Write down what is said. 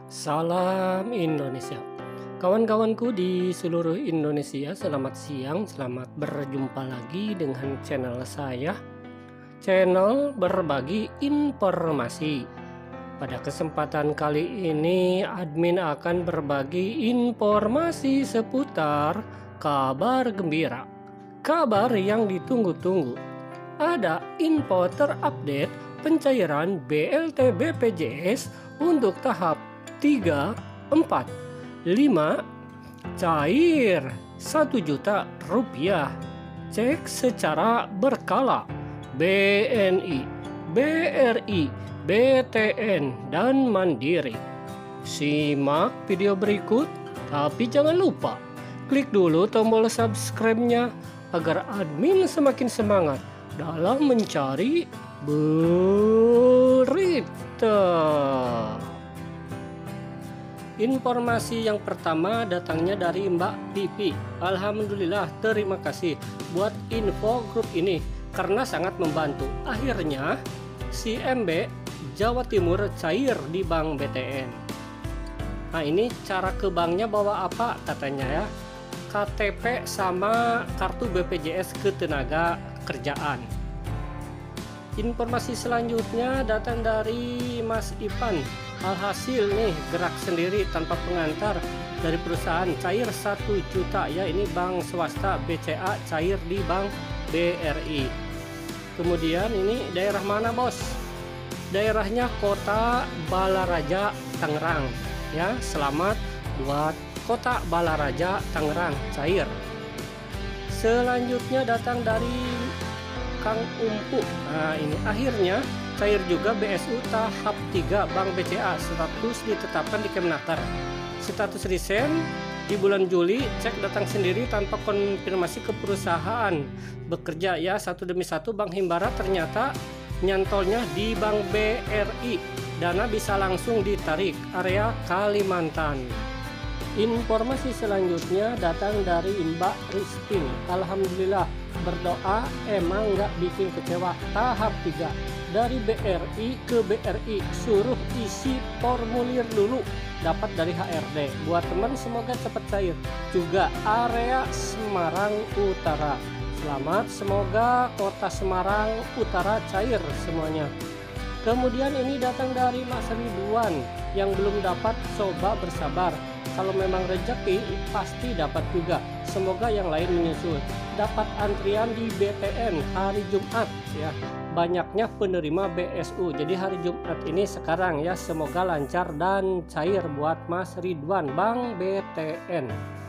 Salam Indonesia. Kawan-kawanku di seluruh Indonesia, selamat siang, selamat berjumpa lagi dengan channel saya. Channel berbagi informasi. Pada kesempatan kali ini, admin akan berbagi informasi seputar kabar gembira. Kabar yang ditunggu-tunggu. Ada info terupdate pencairan BLT BPJS untuk tahap 3, 4, 5 cair 1 juta rupiah. Cek secara berkala BNI, BRI, BTN, dan Mandiri. Simak video berikut, tapi jangan lupa klik dulu tombol subscribe-nya agar admin semakin semangat dalam mencari berita. Informasi yang pertama datangnya dari Mbak Pipi. Alhamdulillah, terima kasih buat info grup ini karena sangat membantu. Akhirnya si MB Jawa Timur cair di Bank BTN. Nah, ini cara ke banknya bawa apa katanya ya? KTP sama kartu BPJS ketenaga kerjaan. Informasi selanjutnya datang dari Mas Ipan. Alhasil nih gerak sendiri tanpa pengantar dari perusahaan cair 1 juta ya, ini bank swasta BCA cair di Bank BRI. Kemudian ini daerah mana bos? Daerahnya Kota Balaraja Tangerang ya. Selamat buat Kota Balaraja Tangerang cair. Selanjutnya datang dari Kang Umpu. Nah, ini akhirnya cair juga BSU tahap 3 Bank BCA, status ditetapkan di Kemnaker. Status resign di bulan Juli, cek datang sendiri tanpa konfirmasi ke perusahaan. Bekerja ya satu demi satu Bank Himbara, ternyata nyantolnya di Bank BRI. Dana bisa langsung ditarik area Kalimantan. Informasi selanjutnya datang dari Mbak Rizkin. Alhamdulillah, berdoa emang nggak bikin kecewa. Tahap 3 dari BRI ke BRI, suruh isi formulir dulu, dapat dari HRD. Buat teman semoga cepat cair. Juga area Semarang Utara, selamat, semoga kota Semarang Utara cair semuanya. Kemudian ini datang dari Mas Ridwan, yang belum dapat coba bersabar. Kalau memang rezeki pasti dapat juga. Semoga yang lain menyusul. Dapat antrian di BTN hari Jumat ya. Banyaknya penerima BSU. Jadi hari Jumat ini sekarang ya, semoga lancar dan cair buat Mas Ridwan Bank BTN.